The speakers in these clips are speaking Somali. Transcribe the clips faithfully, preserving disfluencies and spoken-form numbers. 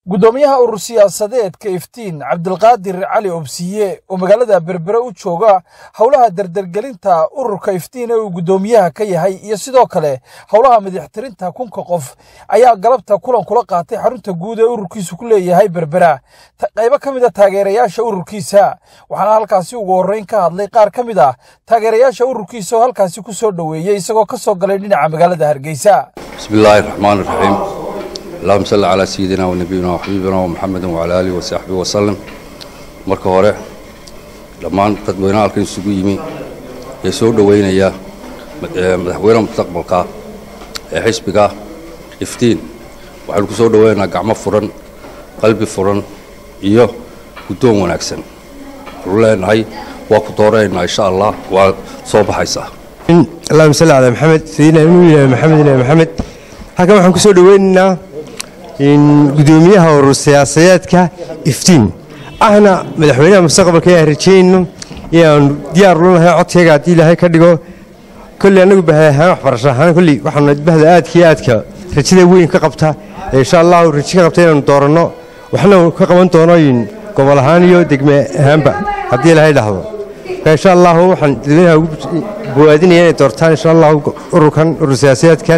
gudoomiyaha urur siyaasadeedka iftiin cabdilqaadir cali obsiye oo magaalada berbera u jooga howlaha dardargelinta ururka iftiin ee uu gudoomiyaha ka yahay iyo sidoo kale howlaha madaxtirinta kunka qof ayaa galabta kulan kula qaatay xarunta guud ee ururkiisu ku leeyahay berbera qaybo kamid ah taageerayaasha ururkiisa waxaana halkaasi ugu horeyn ka hadlay qaar kamid ah taageerayaasha ururkiisa oo halkaasi ku soo dhaweeyay isagoo ka soo galay dhinaca magaalada Hargeysa. bismillaahir rahmaanir rahiim. اللهم صل على سيدنا ونبينا وحبيبنا ومحمد وعلى آله وصحبه وسلم. marka hore dhammaan dadweynaha halkan isugu yimi ee soo dhaweynaya madaxweynaha mustaqbalka ee xisbiga iftiin waxaan ku soo dhaweynaynaa gacmo furan qalbi furan iyo gudoon wanaagsan ruleenahay waa ku dooreynaa insha Allah waa soo baxaysaa. اللهم صل على محمد سيدنا محمد محمد halkan waxaan ku soo dhaweynaynaa in gudoomiyaha urur siyaasadeedka iftiin ahna madaxweynaha mustaqbalka ee rajayno inaan diyaar u nahay codkayga hadii Ilaahay ka dhigo kulli anagu baahan waxbarasho ahaan kulli waxaan bahda aadkii aadka rajada weyn ka qabta insha Allah rajada qabta inaan doorano waxna ka qaban doono in gobol ahaan iyo degme ahaanba hadii Ilaahay dhahdo insha Allah waxaan dadweynaha ugu boodinaya inay doortaan insha Allah ururkan urur siyaasadeedkan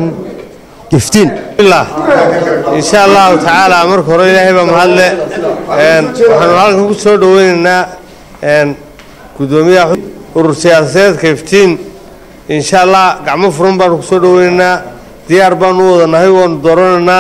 iftiin ilaa insha Allah taala marka hore Ilaahay baa mahadle een waxaan halkan ku soo dhaweynaynaa een gudoomiyaha urur siyaasadeedka iftiin insha Allah gacmo furan baan ku soo dhaweynaynaa diyaar baan u wadanahay oo dooranayna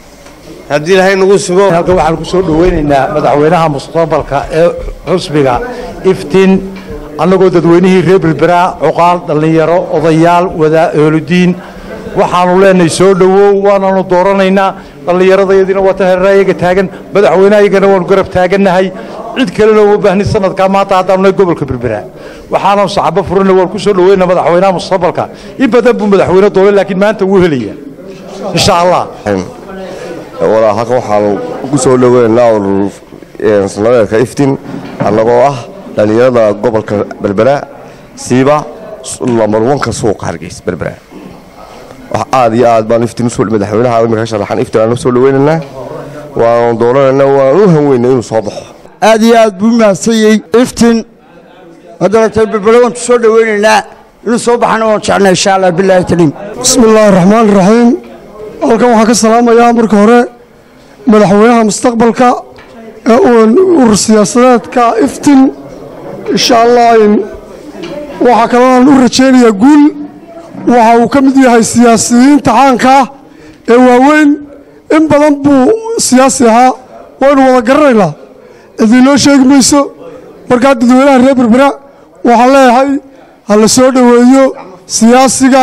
hadii Ilaahay nagu simo halkan waxaan ku soo dhaweynaynaa madaxweynaha mustaqbalka ee xisbiga iftiin anagoo dadweynihii reer berbera cuqaal dhalinyaro odayaal wada eoludiin waxaanu leenahay soo dhawow waanaanu dooranaynaa dhalinyaradaydina wata hareerayaga taagan madaxweynahaygana waanu garab taaganahay cid kalena uma baahni sanadka maanta haddaanu gobolka berbera waxaanu saxaba furana waan ku soo dhaweynaa madaxweynaha mustaqbalka in badan buu madaxweyne doole laakiin maanta wuu helaya insha Allah wala halka waxaanu ku soo dhaweynaa urur siyaasadeedka iftiin anagoo ah dhalinyarada gobolka berbera siiba lambar one ka suuqa Hargeysa berbera aad iyo aad baan iftiin soo madaxweynaha imika sharaxan iftiin soo dhaweynaa waan dooranaa waan u hanweynaa inuu soo baxo aad iyo aad buu maasayay iftiin haddana berbera waan soo dhaweynaa inuu soo baxana waan jecnaa insha Allah billahi talim. bismillaahir rahmaanir rahiim. halkan waxaan ka salaamayaa marka hore madaxweynaha mustaqbalka ee urur siyaasadeedka iftiin insha Allah waxa kale aan u rajeynayaa guul waxa uu ka mid yahay siyaasiyiinta caanka ah ee waaweyn in badan buu siyaasi ahaa waynu wada garanaynaa idin loo sheegi mayso markaa dadweynaha reer berbera waxaan leeyahay ha la soo dhaweeyo siyaasiga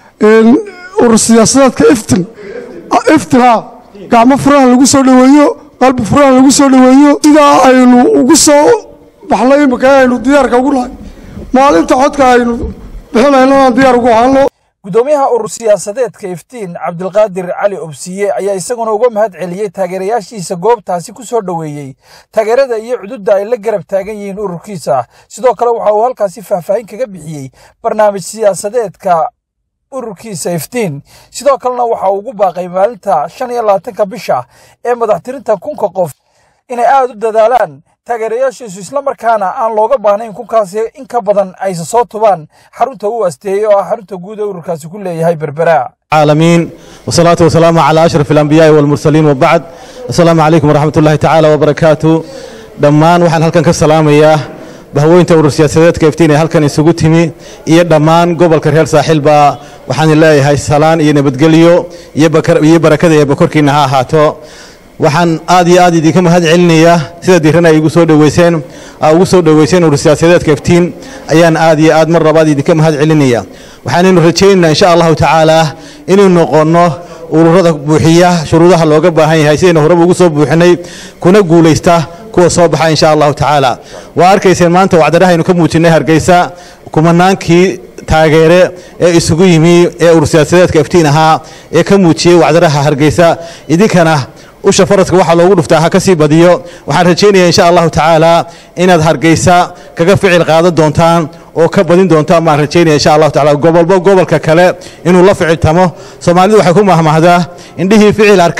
urur siyaasadeedka iftiin iftina gacmo furaha lagu soo dhaweeyo qalbi furaha lagu soo dhaweeyo sidaa aynu ugu soo baxnay imika aynu diyaarka ugu nahay maalinta codka aynu bixinayno aan diyaar ugu ahaano. gudoomiyaha urur siyaasadeedka iftiin cabdilqaadir cali obsiye ayaa isaguna uga mahad celiyay taageerayaashiisa goobtaasi ku soo dhaweeyay taageerada iyo cududda ay la garab taagan yihiin ururkiisa sidoo kale waxa uu halkaasi faahfaahin kaga bixiyay barnaamij siyaasadeedka ururkiisa iftiin sidoo kalena waxa uu ugu baaqay maalinta shan iyo labaatanka bisha ee madaxtirinta kunka qof inay aad u dadaalaan taageerayaashiisu isla markaana aan looga baahnayn kunkaasi in ka badan ay soo tubaan xarunta uu asteeyay oo xarunta guud ee ururkaasi ku leeyahay berbera. عالمين والصلاة والسلام على أشرف الأنبياء والمرسلين وبعد السلام عليكم ورحمة الله تعالى وبركاته. دمان وحن هلكن كسلام إياه بهوين تور سياسات كيفتين هلكن يسقطهمي إيه دمان قبل كرهل ساحل با وحن الله هاي السلام إيه نبتقليو يبكر يبركة يبكر كينها هاتو waxaan aad iyo aad idinka mahad celinayaa sida diirana igu soo dhaweyseen ugu soo dhaweyseen urur siyaasadeedka iftiin ayaan aad iyo aad mar labaad idinka mahad celinayaa waxaanaynu rajaynaynaa insha Allah taala inuu noqono ururada buuxiya shuruudaha looga baahan yahay sidayna horeba ugu soo buuxinay kuna guuleysta kuwa soo baxa insha Allah taala waa arkayseen maanta wacdaraha inuu ka muujinay Hargeysa kumanaankii taageere ee isugu yimi ee urur siyaasadeedka iftiin ahaa ee ka muujiyay wacdaraha Hargeysa idinkana usha faradka waxa loogu dhuftaa ha ka sii badiyo waxaan rajaynayaa insha Allah taala inaad Hargeysa kaga ficil qaado doontaan oo ka badin doontaan ma rajaynayaa insha Allah taala gobolba gobolka kale inuu la ficiltamo Soomaalidu waxay ku mahmahdaa indhihii ficil arka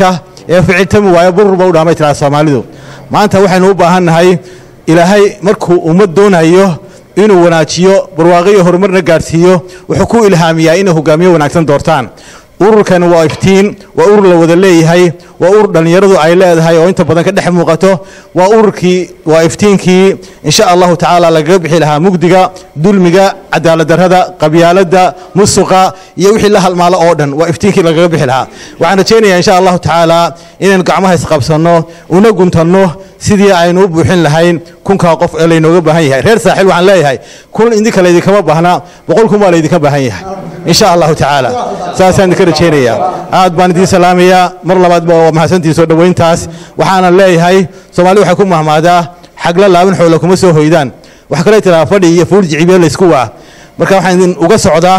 ee ficiltami waayo burur baa u dhaamay tiraa Soomaalidu maanta waxaynu u baahannahay ilaahay markuu ummad doonayo inuu wanaajiyo barwaaqo horumarna gaarsiiyo wuxuu ku ilhaamiyaa inuu hogaamiyo wanaagsan doortaan ururkan waa iftiin waa urur la wada leeyahay waa urur dhalinyaradu ay leedahay oo inta badan ka dhex muuqato waa ururkii waa iftiinkii insha Allah taala laga bixi lahaa mugdiga dulmiga cadaalad darrada qabyaalada musuqa iyo wixii la halmaalo oo dhan waa iftiinkii laga bixi lahaa waxaan rajaynayaa insha Allah taala inaan gacmaha isqabsano una guntano sidii aynu u buuxin lahayn kunka qof ee laynooga baahan yahay reer saaxil waxaan leeyahay kun indinka leedii kama baahna boqol kun baa leedii ka baahan yahay insha Allah taala saasaan ka rajaynayaa aad baan idin salaamayaa mar labaad baa mahadsantii soo dhaweyntaas waxaan leeyahay Soomaali waxay ku mahmaadaa xagla laaban xoolo kuma soo hoydaan wax kale tiraa fadhi iyo fuul jicibe la isku waa marka waxaan uga socdaa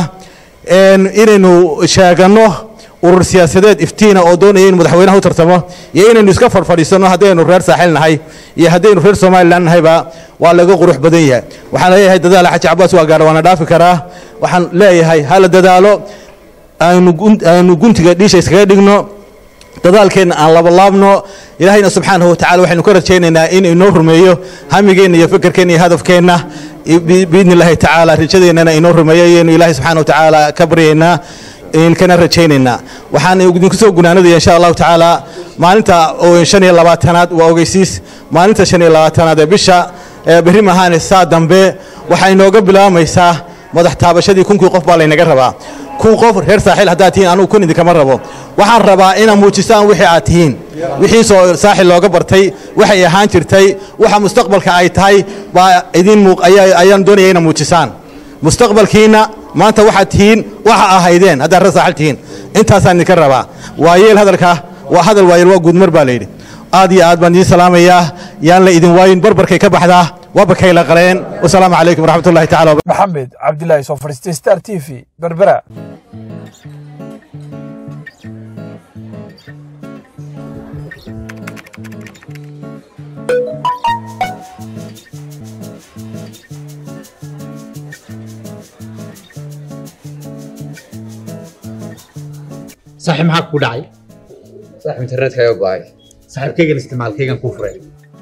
in inaynu sheegano urur siyaasadeed iftiina oo doonaya in madaxweynaha u tartamo iyo inaynu iska farfadhiisano haddaynu reer saaxil nahay iyo haddaynu reer Soomaaliland nahayba waa laga qurux badan yahay waxaan leeyahay dadaal xaj Cabbaas waa gaar waana dhaafi karaa waxaan leeyahay hal dadaalo aynu aynu guntiga dhiisha iskaga dhigno dadaalkeena aan laba laabno ilaahayna subxaanahu wa ta'ala waxaynu ka rajaynaynaa in inoo rumeeyo hamigeena iyo fikirkeena iyo hadafkeena biidni Ilaahi ta'ala rajadeena inoo rumeeyo in Ilaahay subxaanahu wa ta'ala ka baryeena in kana rajaynayna waxaan idinku soo gunaanada insha Allah ta'ala maalinta oo shan iyo labaatanaad waa ogeysiis maalinta shan iyo labaatanaad ee bisha bari mahaane saa dambe waxay nooga bilaamaysaa madax taabashadii kunkii qof baa laynaga rabaa kun qof reer saaxil hadaa tiin anu kun idin kama rabo waxaan rabaa inaan muujisaan wixii aad tihiin wixii soo saaxil looga bartay waxay ahaan jirtay waxa mustaqbalka ay tahay baa idin muuq ayaan doonayay inaan muujisaan mustaqbalkiina maanta waxaad tihiin waxa ahaydeen hadaa reer saaxil tihiin intaasaan idinka rabaa waayeel hadalka waa hadal waayeel waa guudmar baa leeyahay aad iyo aad baan idin salaamayaa yaan la idin waayin barbarkay ka baxdaa وبكي لقرين والسلام عليكم ورحمة الله تعالى وبركاته. محمد عبد الله سوفرستي ستار تي في بربرة. صاحب معك كوداي صاحب انترنت كايو باي صاحب كيغن استعمال كيغن كفرين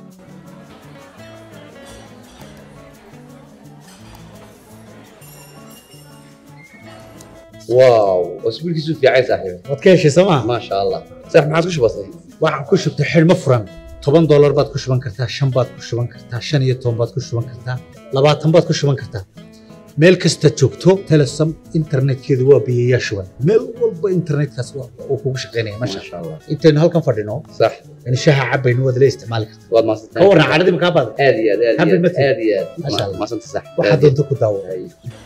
واو اسبوعك يسوي في عين صاحبي وتكيش سما ما شاء الله صاحب معك وش بسيط waxaan ku shubtay xilmo furan toban dollar baad ku shuban kartaa shan baad ku shuban kartaa shan iyo toban baad ku shuban kartaa labaatan baad ku shuban kartaa meel kasta joogto Telesom internetkeedu waa biyayaa shuban meel walba internetkaas uu kugu shaqeynaya ma sha Allah intaan halkan fadhino صح in shaha cabayno wada la isticmaali kartaa waad ma ka waran caradii ma ka baad aad iyo aad aad iyo aad ma sha Allah ma santa صح waxa doonto ku daawo